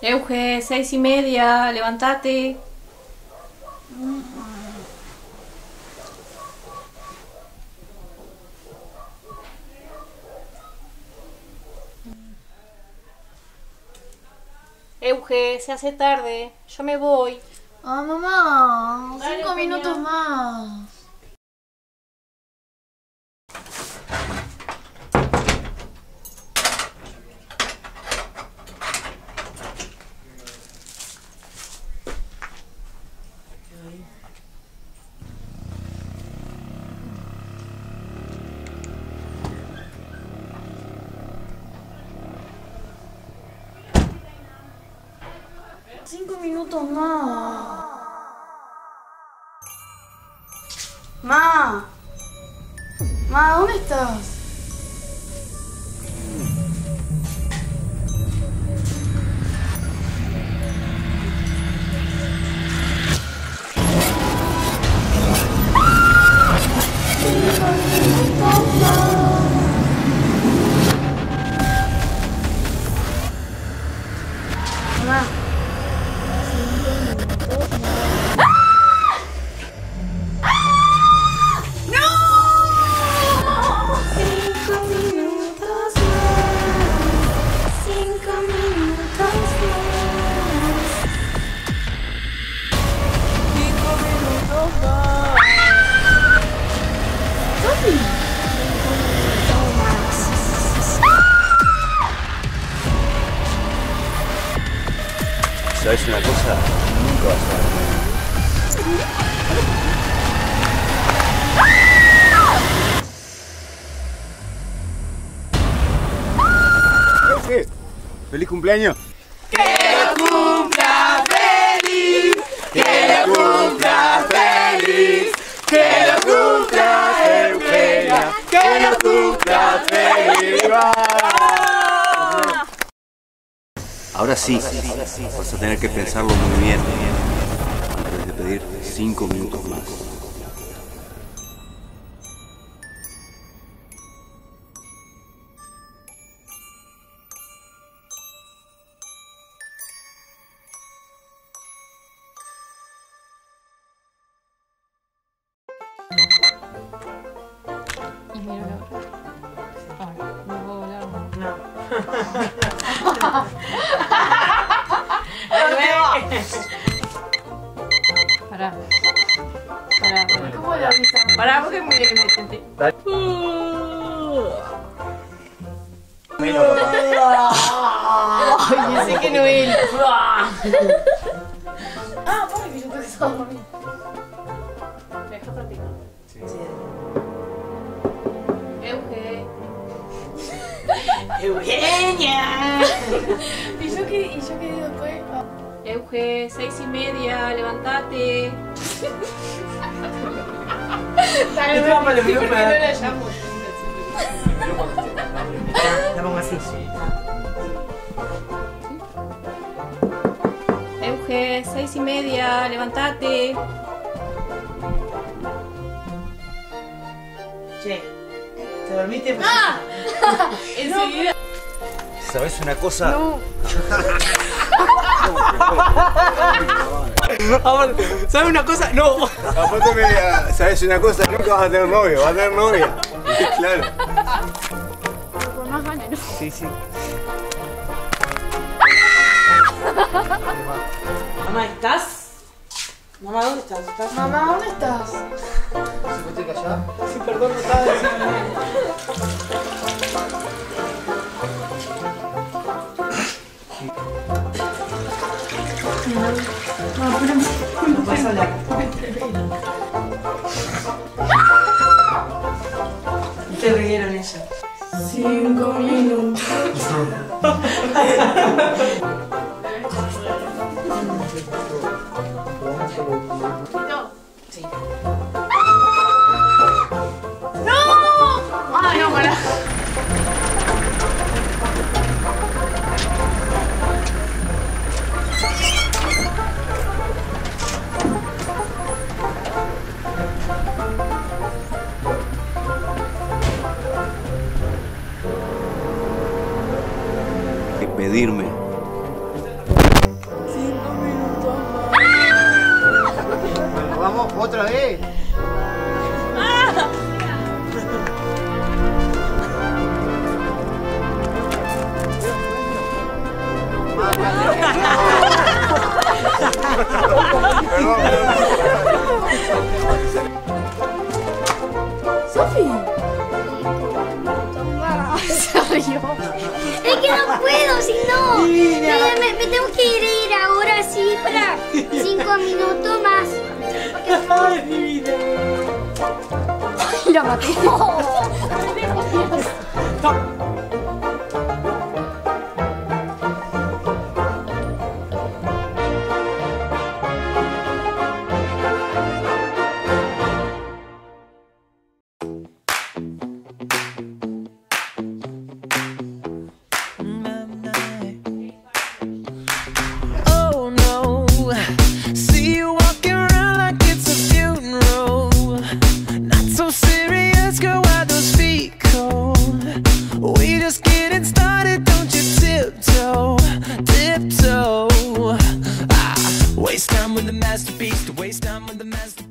Euge, 6:30, levántate. Euge, se hace tarde, yo me voy. Ah, mamá, Dale, 5 minutos Peña. más. Cinco minutos más. Ma, ¿dónde estás? Mamá. ¿Sabes una cosa? Nunca vas a ver. ¿Qué? ¡Feliz cumpleaños! ¡Que lo cumpla feliz! ¡Que lo cumpla feliz! ¡Que lo cumpla Eugenia! ¡Que lo cumpla feliz! Ahora sí, vas a tener que pensarlo muy bien antes de pedir 5 minutos más. Y miro la otra. Ay, no puedo hablar. No. Pará. ¿Cómo lo viste? Pará, porque me senté. Ay, yo sé que no es. Ah, para que yo creo que estaba dormido. Me deja practicar. Euge. ¡Eugenia! ¿Y yo qué digo después? Ah. Euge, 6:30, levántate. Dale, Esto va para el sí, porque blooper. no la llamo. La pongo así. Euge, 6:30, levántate. Che, ¿te dormiste? ¡Ah! Enseguida. ¿Sabes una cosa? No. Aparte, ¿sabes una cosa? No. Aparte ¿sabes una cosa? Nunca vas a tener novio, vas a tener novia. Claro. Con más ganas, ¿no? Sí, sí. Mamá, ¿estás? Mamá, ¿dónde estás? ¿Estás? Mamá, ¿dónde estás? Sí, perdón, no estaba diciendo. No, pero No pasa nada. Te rieron ella. 5 minutos. Sí. ¡No! ¡Ay, no, pará! Que pedirme ¿Qué? Sofi. Es que no puedo, si no. Me tengo que ir ahora sí para 5 minutos más. Ay, mi vida. La maté. Oh no, see you walking around like it's a funeral. Not so serious, girl, why those feet cold? We just getting started, don't you tiptoe, tiptoe. Waste time with the masterpiece, to waste time with the masterpiece.